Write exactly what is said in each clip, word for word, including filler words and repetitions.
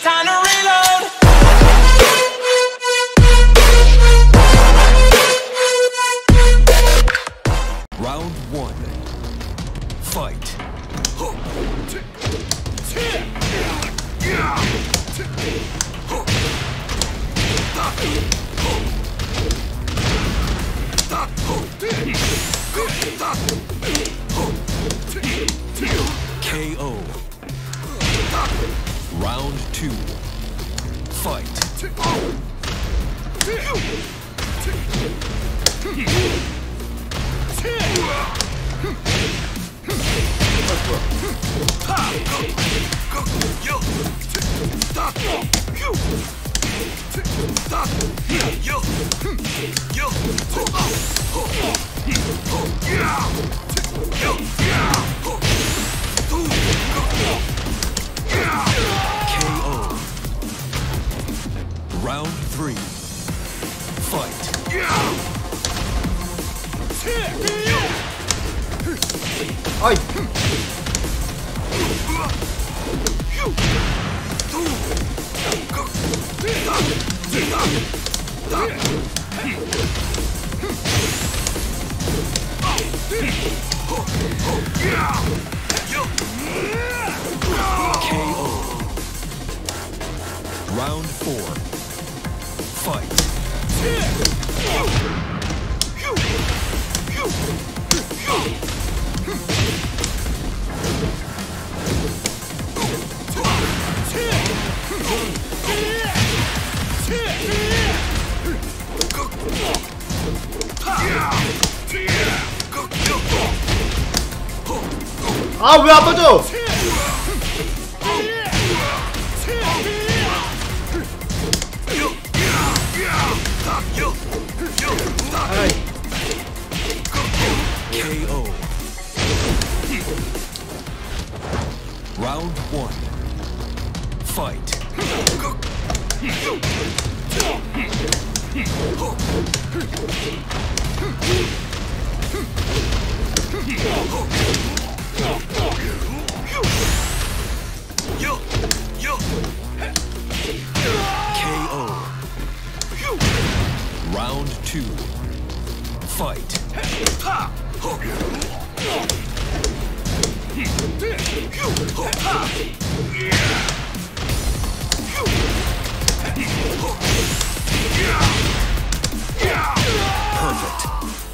time to reload. Round one. Fight. K O. Round two. Fight. K O. Round three. Fight. 아이. K O. Round four. Fight. 아, 왜 안 빠져? 아이. K O. Round one. Fight. K O. Round two. Fight. Perfect.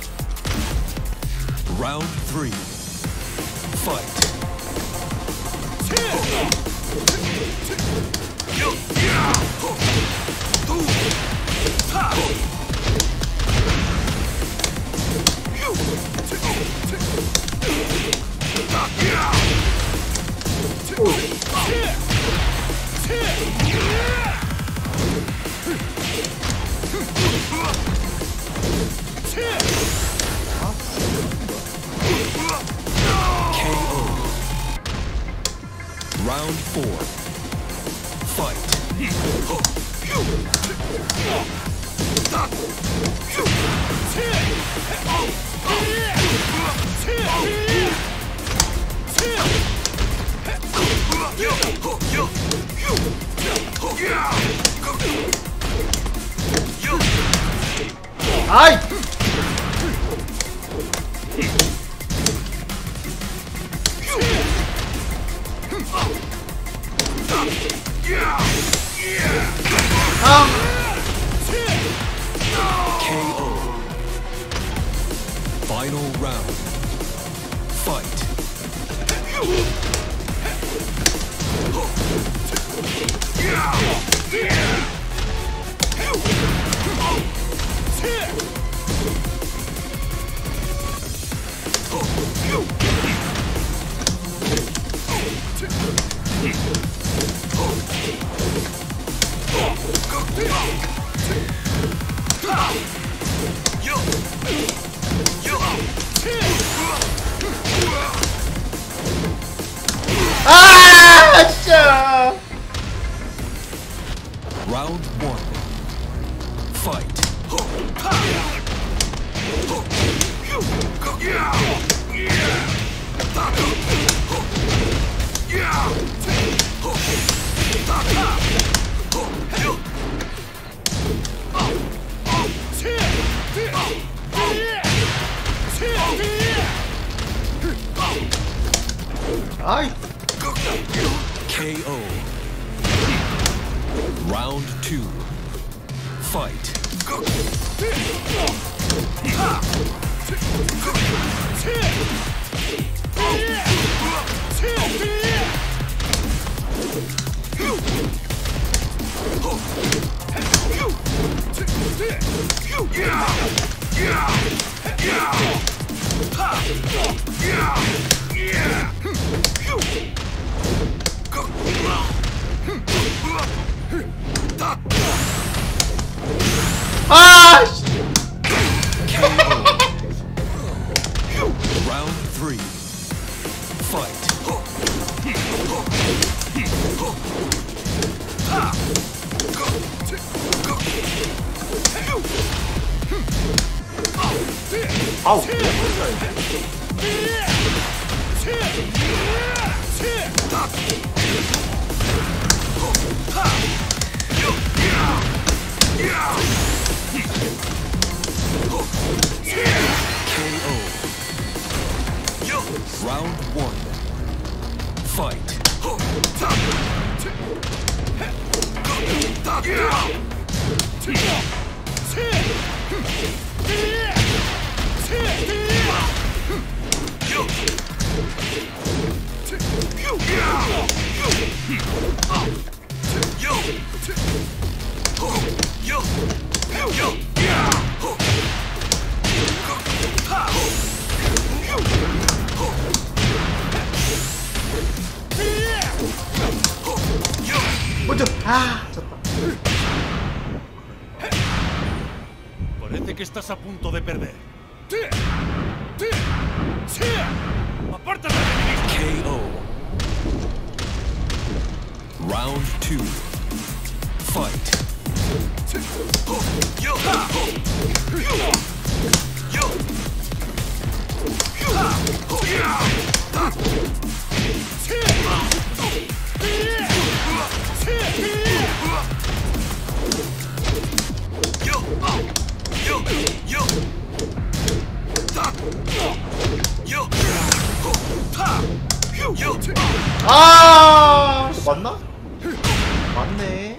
Round three. Fight. K O. Round four. Fight. 아이. 아. K O. Final round. Fight. 아, 진짜. Round one. Fight. Yeah! Round two. Fight. 아! 씨. Round three. Fight. 아우. Round one. Fight. 먼저. 아, 졌다. Parece que estás a punto de perder. ¡Apártate de mí! K O. Round two. Fight. 아, 맞나? 맞네.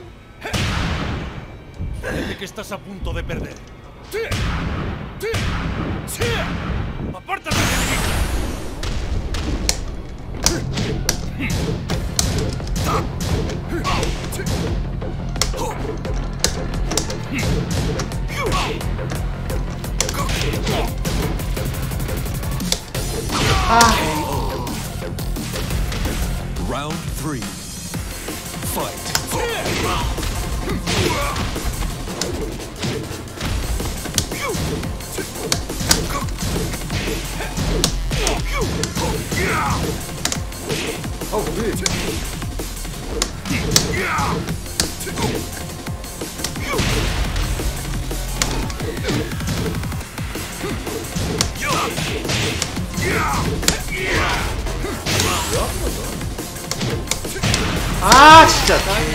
Parece que estás a punto de perder. ¡Apártate de mí! 아, Round three. Fight. 어, 왜? 아, 진짜.